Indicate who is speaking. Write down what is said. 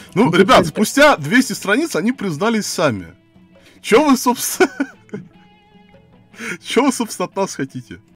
Speaker 1: Ну, ребят, спустя 200 страниц они признались сами. Чё вы, собственно... Чё вы, собственно, от нас хотите?